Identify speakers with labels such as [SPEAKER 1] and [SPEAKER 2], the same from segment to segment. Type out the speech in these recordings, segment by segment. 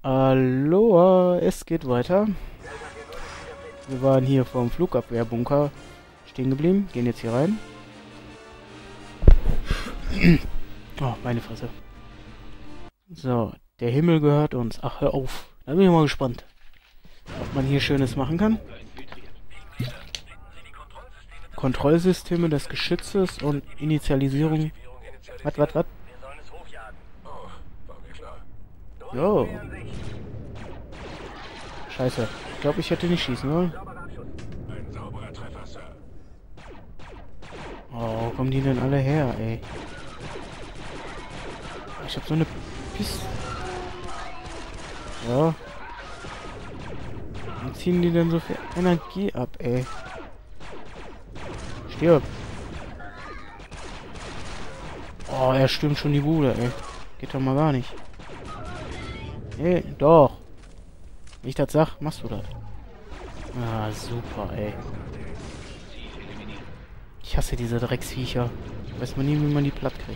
[SPEAKER 1] Aloha, es geht weiter. Wir waren hier vom Flugabwehrbunker stehen geblieben, gehen jetzt hier rein. Oh, meine Fresse. So, der Himmel gehört uns. Ach, hör auf. Da bin ich mal gespannt, ob man hier Schönes machen kann. Kontrollsysteme des Geschützes und Initialisierung. Was? Jo. Scheiße. Ich glaube, ich hätte nicht schießen sollen. Oh, wo kommen die denn alle her, ey? Ich hab so eine Piste. Ja. Wie ziehen die denn so viel Energie ab, ey? Stirb. Oh, er stürmt schon die Bude, ey. Geht doch mal gar nicht. Ey, doch. Wenn ich das sag, machst du das. Ah, super, ey. Ich hasse diese Drecksviecher. Weiß man nie, wie man die platt kriegt.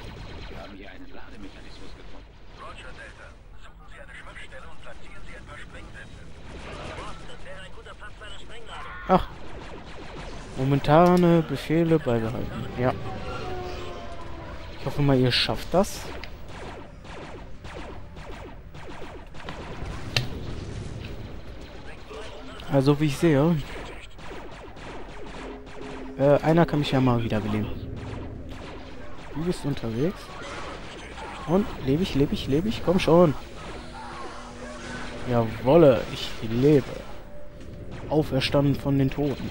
[SPEAKER 1] Ach. Momentane Befehle beibehalten. Ja. Ich hoffe mal, ihr schafft das. Also, wie ich sehe. Einer kann mich ja mal wiederbeleben. Du bist unterwegs. Und lebe ich. Komm schon. Jawolle, ich lebe. Auferstanden von den Toten.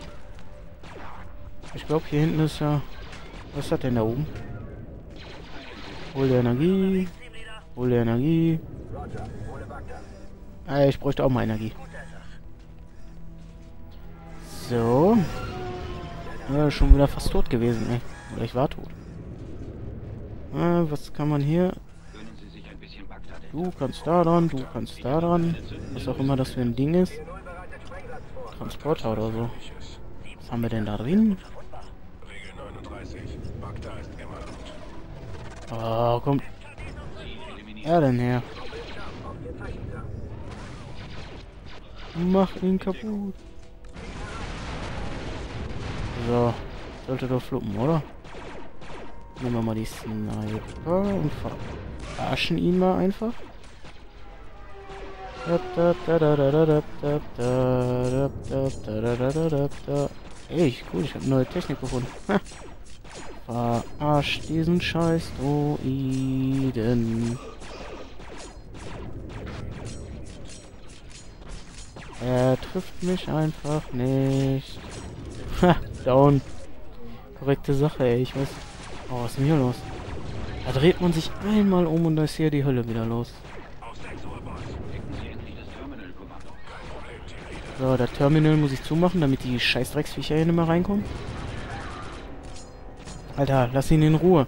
[SPEAKER 1] Ich glaube, hier hinten ist ja... Was ist das denn da oben? Hol der Energie. Hol der Energie. Ich bräuchte auch mal Energie. So. Schon wieder fast tot gewesen, ey. Oder ich war tot. Was kann man hier? Du kannst da dran, du kannst da dran. Was auch immer das für ein Ding ist. Transporter oder so. Was haben wir denn da drin? Oh, kommt er denn her? Mach ihn kaputt. So, sollte doch fluppen, oder? Nehmen wir mal die Sniper und verarschen ihn mal einfach. Ey, cool, ich habe neue Technik gefunden. Verarsch diesen scheiß Droiden. Er trifft mich einfach nicht. Ha, down. Korrekte Sache, ey. Ich weiß... Oh, was ist denn hier los? Da dreht man sich einmal um und da ist hier die Hölle wieder los. So, das Terminal muss ich zumachen, damit die Scheißdrecksviecher hier nicht mehr reinkommen. Alter, lass ihn in Ruhe.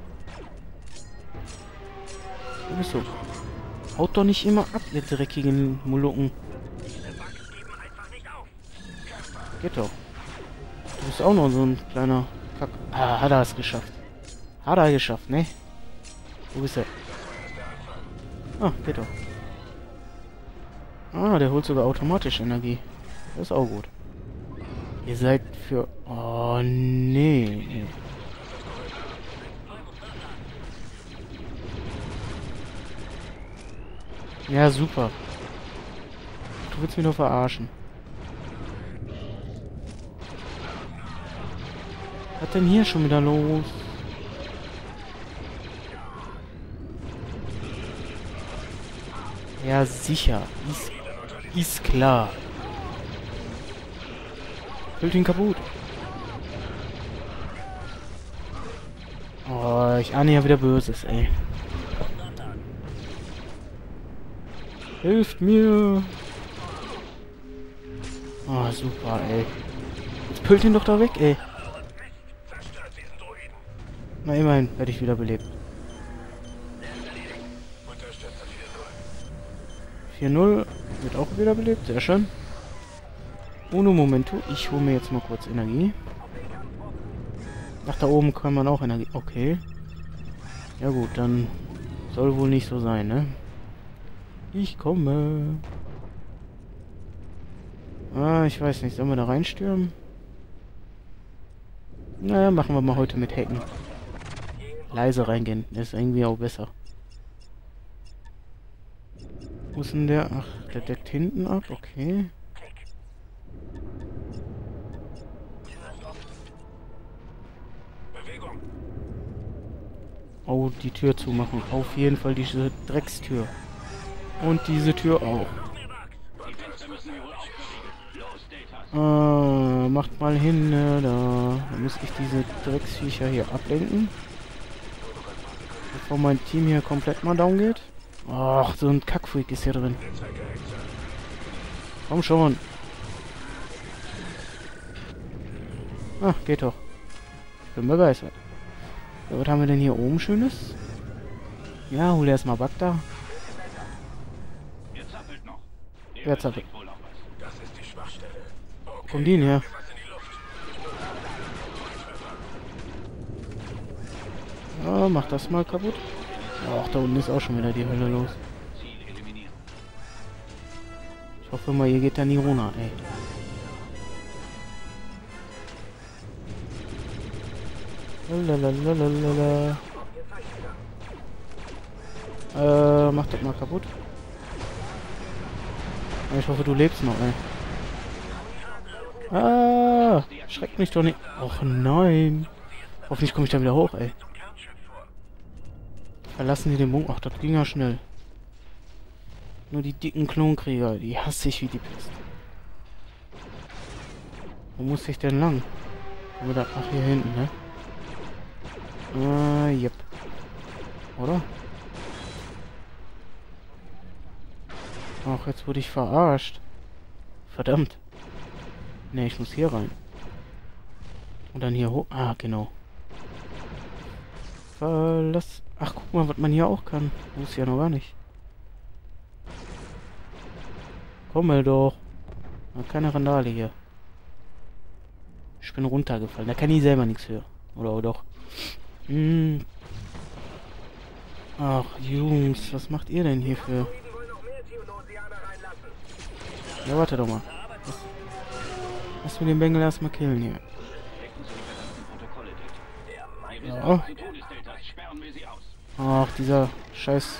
[SPEAKER 1] Wo bist du? Haut doch nicht immer ab, ihr dreckigen Molukken. Geht doch. Du bist auch noch so ein kleiner Kack. Ah, hat er es geschafft. Hat er geschafft, ne? Wo bist du? Ah, geht doch. Ah, der holt sogar automatisch Energie. Das ist auch gut. Ihr seid für... Oh, nee. Ja, super. Du willst mich nur verarschen. Was denn hier schon wieder los? Ja, sicher. Ist klar. Füllt ihn kaputt. Oh, ich ahne ja wieder Böses, ey. Hilft mir! Oh, super, ey. Jetzt püllt ihn doch da weg, ey. Na, immerhin werde ich wieder belebt. 4-0 wird auch wieder belebt, sehr schön. Uno momento, ich hole mir jetzt mal kurz Energie. Ach, da oben kann man auch Energie... Okay. Ja gut, dann soll wohl nicht so sein, ne? Ich komme. Ah, ich weiß nicht. Sollen wir da reinstürmen? Naja, machen wir mal heute mit Hacken. Leise reingehen. Das ist irgendwie auch besser. Wo ist denn der? Ach, der deckt hinten ab. Okay. Oh, die Tür zumachen. Auf jeden Fall diese Dreckstür. Und diese Tür auch. Macht mal hin, da muss ich diese Drecksviecher hier ablenken. Bevor mein Team hier komplett mal down geht. Ach, so ein Kackfreak ist hier drin. Komm schon. Ach, geht doch. Ich bin begeistert. So, was haben wir denn hier oben Schönes? Ja, hol erstmal Bagda. Wer zappelt? Wo kommen die denn her? Ja, mach das mal kaputt. Ach, da unten ist auch schon wieder die Hölle los. Ich hoffe mal, ihr geht da nie runter, ey. Lalalala. Mach das mal kaputt. Ich hoffe, du lebst noch, ey. Ah, schreckt mich doch nicht. Och nein. Hoffentlich komme ich da wieder hoch, ey. Verlassen die den Bunker. Ach, das ging ja schnell. Nur die dicken Klonkrieger, die hasse ich wie die Pest. Wo muss ich denn lang? Oder, ach, hier hinten, ne? Yep. Oder? Ach, jetzt wurde ich verarscht. Verdammt. Ne, ich muss hier rein. Und dann hier hoch. Ah, genau. Verlass. Ach, guck mal, was man hier auch kann. Wusste ja noch gar nicht. Komm mal doch. Keine Randale hier. Ich bin runtergefallen. Da kann ich selber nichts für. Oder doch. Hm. Ach, Jungs, was macht ihr denn hier für... Ja, warte doch mal. Lass mir den Bengel erstmal killen hier. Ja. Ach, dieser scheiß...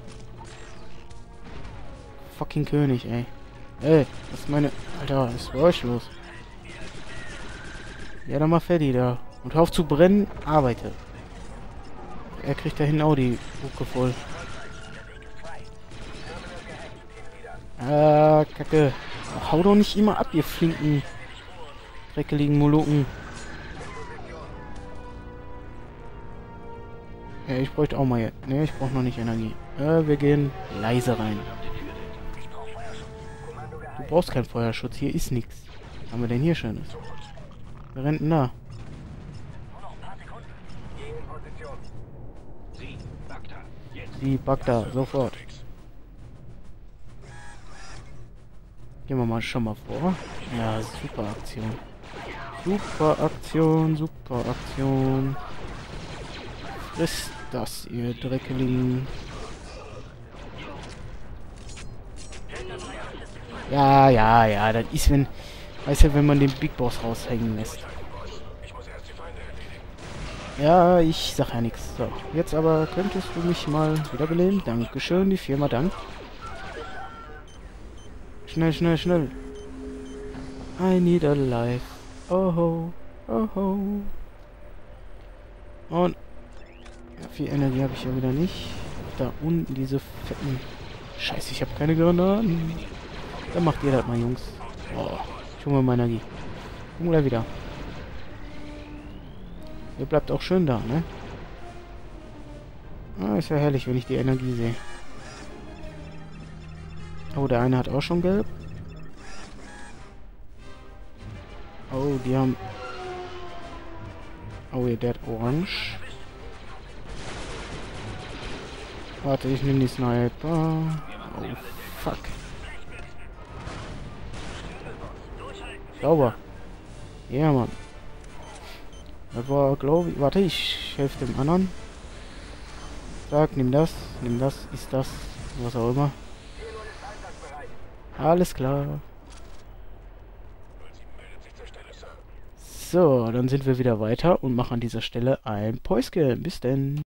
[SPEAKER 1] fucking König, ey. Ey, das ist meine... Alter, was ist bei euch los? Ja, dann mal fertig da. Und hör auf zu brennen, arbeite. Er kriegt da hinten auch die Bucke voll. Ah, Kacke. Ach, hau doch nicht immer ab, ihr flinken, dreckeligen Molukken. Ja, ich bräuchte auch mal... Ne, ich brauche noch nicht Energie. Wir gehen leise rein. Du brauchst keinen Feuerschutz, hier ist nichts. Was haben wir denn hier Schönes? Wer rennt denn da? Sie, Bagda, sofort. Gehen wir mal schon mal vor. Ja, super Aktion. Super Aktion, super Aktion. Frisst das, ihr Dreckeligen. Ja, das ist, wenn... Weißt du, wenn man den Big Boss raushängen lässt. Ja, ich sag ja nichts. So, jetzt aber könntest du mich mal wiederbeleben. Dankeschön, die Firma dankt. Schnell, schnell, schnell. I need a life. Oh ho, oh ho. Und... Ja, viel Energie habe ich ja wieder nicht. Da unten diese fetten... Scheiße, ich habe keine Granaten. Dann macht ihr das mal, Jungs. Oh, ich hole mir meine Energie. Komm gleich wieder. Ihr bleibt auch schön da, ne? Ah, ist ja herrlich, wenn ich die Energie sehe. Oh, der eine hat auch schon gelb. Oh, die haben... Oh, der hat orange. Warte, ich nehme die Sniper. Oh, fuck. Sauber. Ja, Mann. Das war, glaube ich... Warte, ich helfe dem anderen. Sag, nimm das, ist das, was auch immer. Alles klar. So, dann sind wir wieder weiter und machen an dieser Stelle ein Päuschen. Bis denn.